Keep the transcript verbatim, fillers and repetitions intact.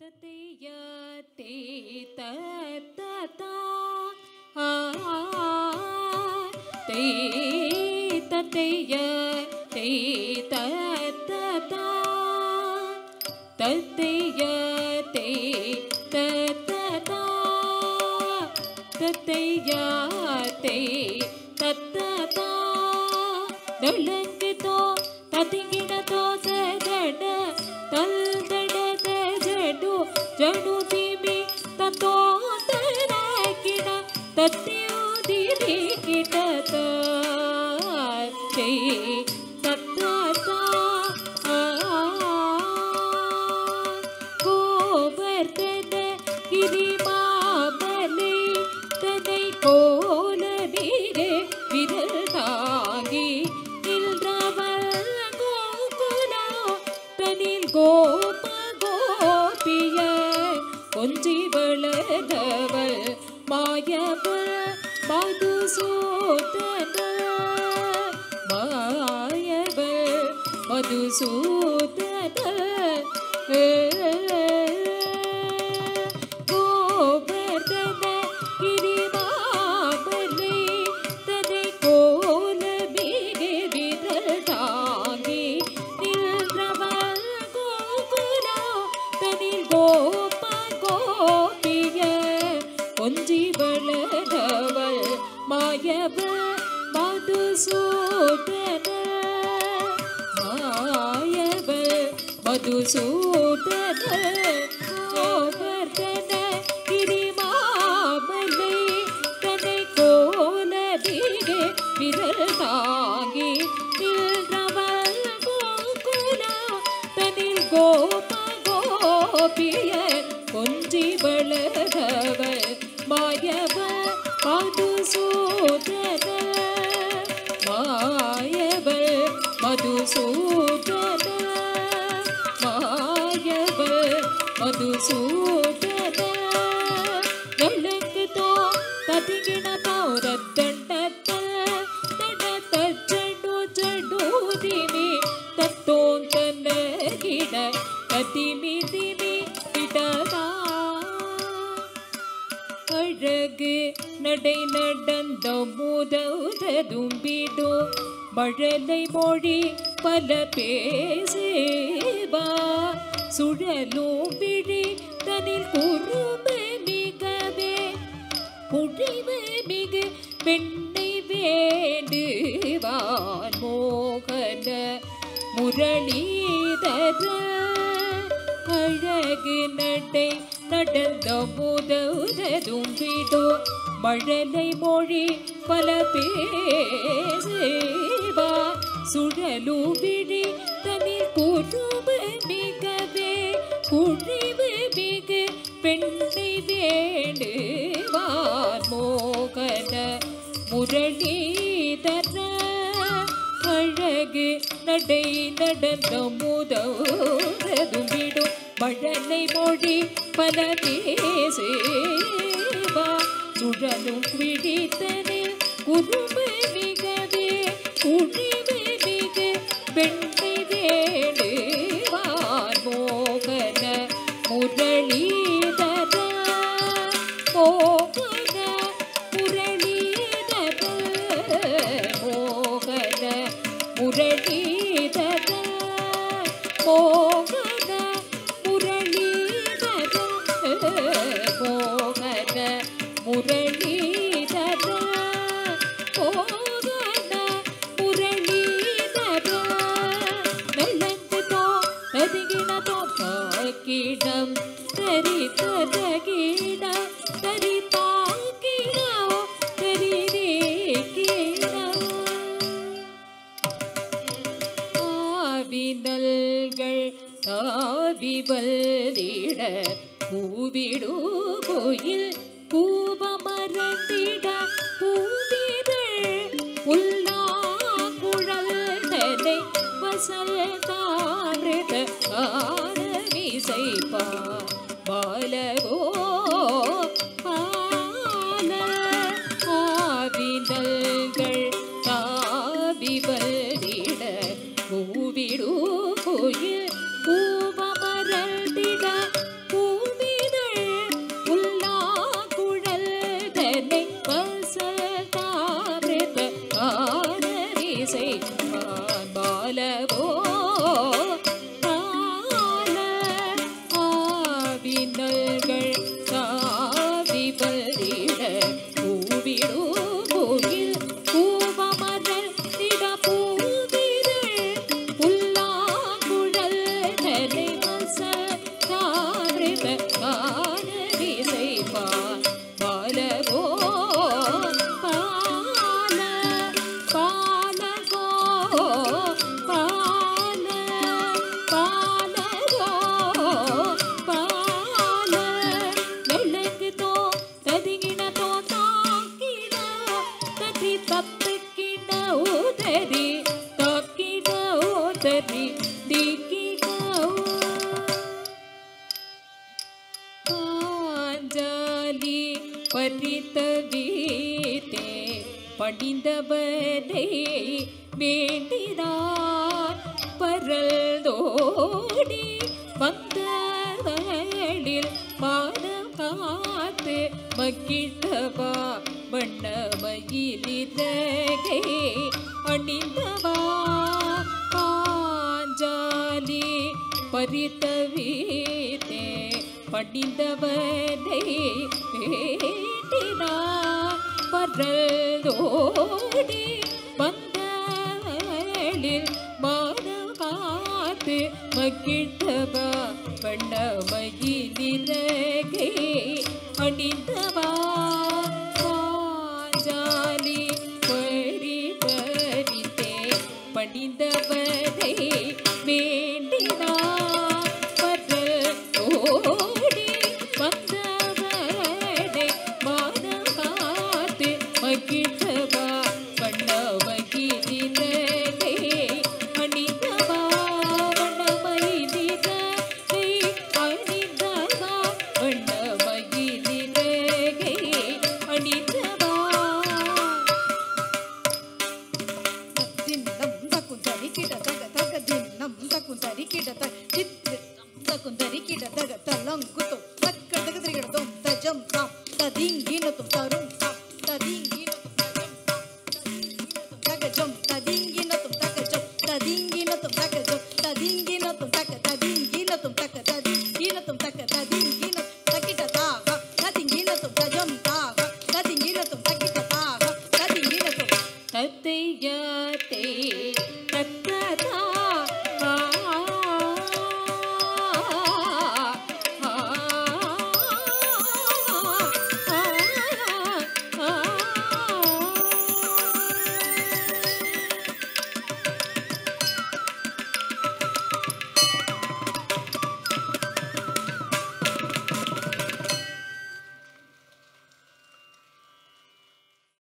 ततेया ते ततता ते ततेया ते ततता ततेया ते ततता ततेया ते ततता दलंगितो ततिगिणतो सदड तलदड सजडु जडु तिमि ततो तनकिण तत्योदिरि किटत ते ततता गोवर्धन गिरिमाबले तनै कोलनिरे विरतागी गोप गोपिय கொஞ்சி வளர்ந்தவள் மாயவள் மதுசூதன மாயவள் மதுசூதன கோவர்தன கிரிமாபலே தனை கோல மிகு விரல் தாங்கி நின்றவள் गोप गोपिय கொஞ்சி வளர்ந்தவள் மாயவள் மதுசூதன மாயவள் மதுசூதன கோவர்தன கிரிமாபலே தனை கோல மிகு விரல் தாங்கி நின்றவள் கோகுல தனில் கோப गोपिय கொஞ்சி வளர்ந்தவள் மாயவள் மதுசூதன மாயவள் மதுசூதன மாயவள் மதுசூதன ಗಲಂಗಿತೋ ತತಿಗಿಣತೋ ರತ್ತಂಡತ ತಡತ ಜಡು ಜಡು ದಿಮಿ ತತ್ತೋಂತನ ಗಿಡ கதிமி திமி இடதா அழகு நடை நடந்த முததும்பிடோ மழலை மொழி பல பேசேவா சுழலும் விழி தனில் குறும்பு மிகவே குழிவு மிகு பெண்ணை வேண்டுவான் மோகன முரளிதர அழகு நடை நடந்த முததும்பிடோ மழலை மொழி பல பேசேவா சுழலு விழி தனில் குறும்பு மிகவே குழிவு மிகு பெண்ணை வேண்டுவான் மோகன முரளிதர அழகு நடை நடந்த முததும்பிடும் மழலை மொழி பல பேசேவா சுழலும் விழித்தனில் குறும்பு மிகவே குழிவு மிகு பெண்ணை வேண்டுவான் மோகன முரளிதர மோகன முரளிதர மோகன முரளிதர மோகன முரளிதர மோகன முரளிதர மோகன முரளிதர நலந்ததோ ததிகிணதோ தாக்கிடம் தரி ததகிட தரி தாக்கிடோ தரி ரேக்கிட ஆவினல்கள் தாவி வல்லிட பூவிடு கோயில் பூவ மரத்திட பூவிதழ் புல்லா குழல் தலை வசல் தாமிருத ஆரவிசைப்பா பாலகோ பால ஆவினல்கள் தாவி வல்லிட பூவிடு கோயில் பூவ மரத்திட பூ பாஞ்சாலி பறித்த வீத்தே படிந்தவனை வேண்டினார் பரல்தோடி வந்தவளில் மானம் காத்து மகிழ்ந்தவா வண்ணமயிலிறகை அணிந்தவா பாஞ்சாலி பறித்த வீத்தே படிந்தவனை வேண்டினார் பரல்தோடி வந்தவளில் மானம் காத்து மகிழ்ந்தவா வண்ணமயிலிறகை அணிந்தவா பாஞ்சாலி பறி பறித்தே படிந்தவனை வேண்டினார் பரல்தோடி வந்தவனை மானம் காத்து மகிழ்ந்தவா வண்ணமயிலிறகை அணிந்தவா வண்ணமயிலிறகை அணிந்தவா வண்ணமயிலிறகை அணிந்தவா தின்னம் தக்குந்தரி கிட தக தக தின்னம் தக்குந்தரி கிட தக தித்து தக்குந்தரி கிட தக தலங்குतो தக்க தக திரிகடதம் தஜம் தாம் ததிங்கினதும் தரும் தாம் ததிங்